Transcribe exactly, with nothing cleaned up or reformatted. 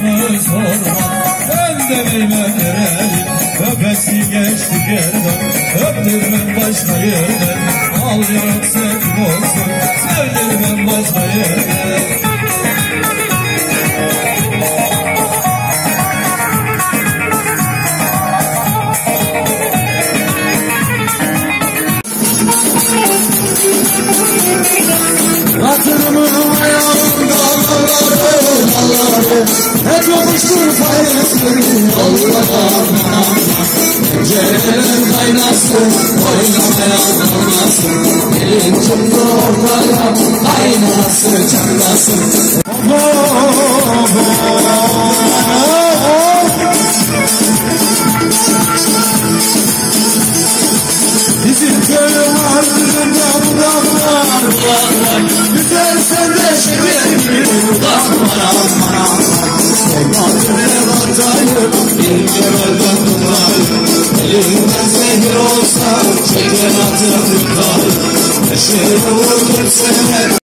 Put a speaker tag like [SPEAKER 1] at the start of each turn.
[SPEAKER 1] başımız orman. Ömdemeyle verelim, öpesi geçti geriden. Öptürmem başka yerden, al yarak sevgin olsun. Sevdirmem başka yerden.
[SPEAKER 2] Hatırımın ayağında dağları, dağları hep yokuştur paylaştırın yollara. Pencereler kaynasın, oynamayan olmasın. Elin çıktı ortaya, aynası çatlasın. Bizim köyün ardında dağlar, dağlar. Güzelsen de şekerim, dağlar, dağlar. Sevmadine batayım, bir görevden tutarım. Elimden zehir olsa, şeker atırım tutarım. Neşeli vurdur sene.